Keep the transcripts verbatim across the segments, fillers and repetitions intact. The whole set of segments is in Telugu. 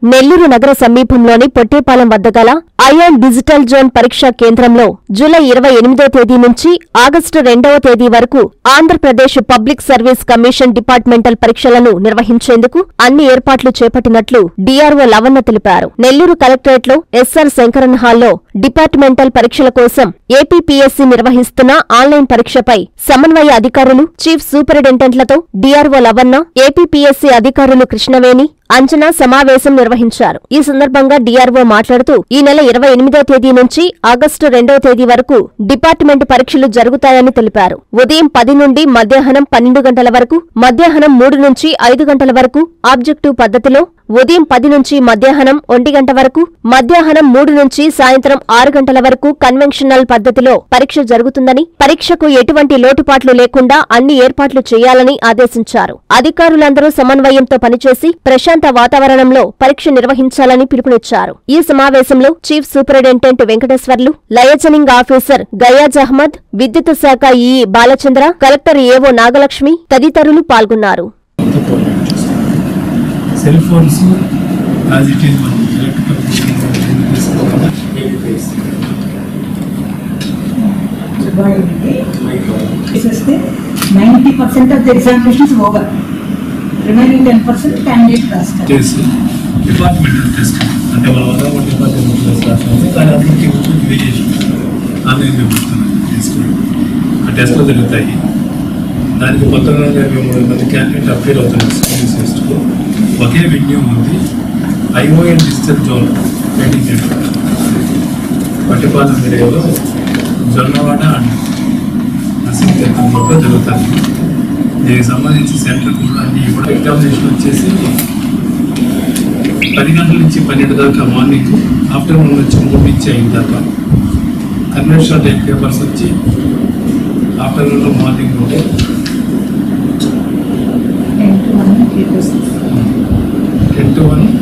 నెల్లూరు నగర సమీపంలోని పొట్టేపాలెం వద్ద గల ఐఆన్ డిజిటల్ జోన్ పరీక్షా కేంద్రంలో జూలై ఇరవై ఎనిమిదో తేదీ నుంచి ఆగస్టు రెండవ తేదీ వరకు Andhra Pradesh public service commission departmental పరీక్షలను నిర్వహించేందుకు అన్ని ఏర్పాట్లు చేపట్టినట్లు డీఆర్ఓ లవన్న తెలిపారు. నెల్లూరు కలెక్టరేట్లో ఎస్ఆర్ శంకరన్ హాల్లో డిపార్ట్మెంటల్ పరీక్షల కోసం ఏపీపీఎస్సీ నిర్వహిస్తున్న ఆన్లైన్ పరీక్షపై సమన్వయ అధికారులు, చీఫ్ సూపరింటెండెంట్లతో డీఆర్ఓ లవన్న, ఏపీపీఎస్సీ అధికారులు కృష్ణవేణి, అంచనా సమావేశం నిర్వహించారు. ఈ సందర్భంగా డీఆర్ఓ మాట్లాడుతూ ఈ నెల ఇరవై ఎనిమిదో తేదీ నుంచి ఆగస్టు రెండవ తేదీ వరకు డిపార్ట్మెంట్ పరీక్షలు జరుగుతాయని తెలిపారు. ఉదయం పది నుండి మధ్యాహ్నం పన్నెండు గంటల వరకు, మధ్యాహ్నం మూడు నుంచి ఐదు గంటల వరకు ఆబ్జెక్టివ్ పద్ధతిలో, ఉదయం పది నుంచి మధ్యాహ్నం ఒంటి గంట వరకు, మధ్యాహ్నం మూడు నుంచి సాయంత్రం ఆరు గంటల వరకు కన్వెన్షనల్ పద్ధతిలో పరీక్ష జరుగుతుందని, పరీక్షకు ఎటువంటి లోటుపాట్లు లేకుండా అన్ని ఏర్పాట్లు చేయాలని ఆదేశించారు. అధికారులందరూ సమన్వయంతో పనిచేసి ప్రశాంత వాతావరణంలో పరీక్ష నిర్వహించాలని పిలుపునిచ్చారు. ఈ సమావేశంలో chief superintendent Venkateswarlu, liaisoning officer Gayaz Ahmed, విద్యుత్ శాఖ EE Balachandra, collector AO Nagalakshmi తదితరులు పాల్గొన్నారు. Cell phones as it is మనం ఎలక్ట్రికల్ చేస్తే ninety percent of the examinations over, remaining ten percent candidate రాస్తారు. చేసి డిపార్ట్మెంటల్ టెస్ట్ అంటే మన వద్ద డిపార్ట్మెంటల్ టెస్ట్ రాస్తాము. దాని అభివృద్ధి వేరియేషన్ ఆన్లైన్ తీసుకుని ఆ టెస్ట్లో జరుగుతాయి. దానికి మొత్తంగా ఇరవై మూడు మంది క్యాండిడేట్ అప్పీర్ అవుతున్నారు. సర్వీస్ టెస్ట్కు ఒకే వెన్యూ ఉంది. ION digital zone training centre Pattipalem ఏరియాలో జొన్నవాడ అండ్ నర్సింగ్లో జరుగుతుంది. దీనికి సంబంధించి సెంటర్ కూడా అన్ని కూడా ఎగ్జామినేషన్ వచ్చేసి పది గంటల నుంచి పన్నెండు దాకా మార్నింగ్, ఆఫ్టర్నూన్ నుంచి మూడు నుంచి ఐదు దాకా. కన్వెన్షనల్ టైప్ పేపర్స్ వచ్చి ఆఫ్టర్నూన్లో మార్నింగ్ ఉంటే టెన్ టు వన్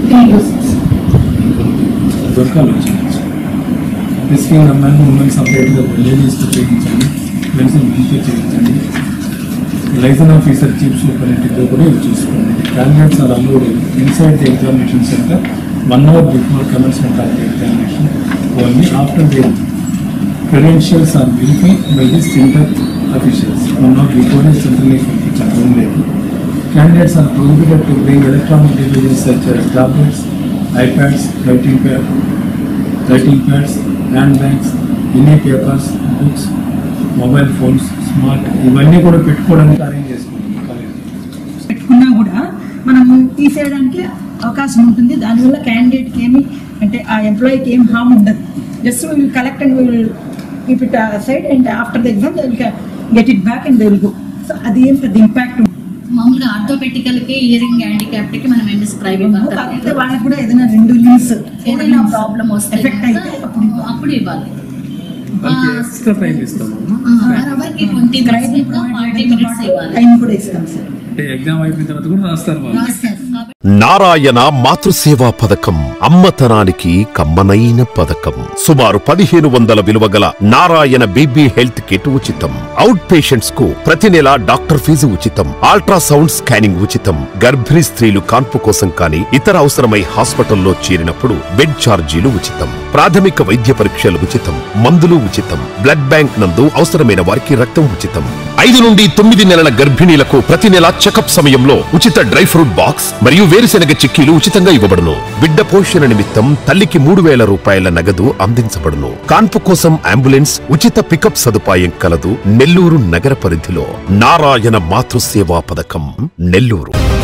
దొరకాలు వచ్చింది. రిస్కింగ్ అమ్మాయిని ఉమెన్ సపరేట్గా లేడీస్తో చేయించండి, మెన్స్ని మెన్తో చేయించండి. లైసెన్స్ ఆఫీసర్ చీఫ్ సూపరింటెండెంట్గా కూడా ఇవి చూసుకోండి. Candidates are allowed inside the examination centre one hour before commencement of the examination only. After the credentials are verified by the center officials. One hour before is centrally confirmed only. Candidates are prohibited to bring electronic devices such as tablets, iPads, writing pad, writing pads, handbags, any papers, books, mobile phones, smart. ఇవన్నీ కూడా పెట్టుకోవడానికి అరేంజ్ చేసుకుంటాం. పెట్టుకున్నా కూడా మనం తీసేయడానికి అవకాశం ఉంటుంది. దానివల్ల క్యాండిడేట్కి ఏమి అంటే ఆ ఎంప్లాయీకి ఏం హామ్ ఉండదు. Just we will collect and we will keep it aside and after the exam they will get it back and they will go. So అది ఏం పెద్ద ఇంపాక్ట్ మామూలుగా ఆర్థోపెటికల్కి ఇయరింగ్ హ్యాండిక్యాప్ట్కి మనం ఏం ప్రిస్క్రైబ్ అయితే వాళ్ళకి కూడా ఏదైనా రెండు లీవ్స్ ఏదైనా ప్రాబ్లం వస్తే ఎఫెక్ట్ అయితే అప్పుడు అప్పుడు ఇవ్వాలి. ఎక్స్ట్రా టైం ఇస్తాము. అవర్కి ట్వంటీ మినిట్స్ ఫార్టీ మినిట్స్ ఇవ్వాలి. టైం కూడా ఇస్తాం సార్. అంటే ఎగ్జామ్ అయిపోయిన తర్వాత కూడా రాస్తారు వాళ్ళు. నారాయణ మాతృసేవా పథకం అమ్మతనానికి కమ్మనైన పథకం. సుమారు పదిహేను వందల విలువ గల నారాయణ బేబీ హెల్త్ కిట్ ఉచితం. అవుట్ పేషెంట్స్ కు ప్రతి నెల డాక్టర్ ఫీజు ఉచితం. అల్ట్రాసౌండ్ స్కానింగ్ ఉచితం. గర్భిణీ స్త్రీలు కాన్పు కోసం కానీ ఇతర అవసరమై హాస్పిటల్లో చేరినప్పుడు బెడ్ ఛార్జీలు ఉచితం. ప్రాథమిక వైద్య పరీక్షలు ఉచితం. మందులు ఉచితం. బ్లడ్ బ్యాంక్ నందు అవసరమైన వారికి రక్తం ఉచితం. ఐదు నుండి తొమ్మిది నెలల గర్భిణీలకు ప్రతి నెల చెకప్ సమయంలో ఉచిత డ్రై ఫ్రూట్ బాక్స్ మరియు వేరుశెనగ చిక్కీలు ఉచితంగా ఇవ్వబడును. బిడ్డ పోషణ నిమిత్తం తల్లికి మూడు వేల రూపాయల నగదు అందించబడును. కాన్పు కోసం అంబులెన్స్ ఉచిత పికప్ సదుపాయం కలదు. నెల్లూరు నగర పరిధిలో నారాయణ మాతృసేవా పథకం నెల్లూరు.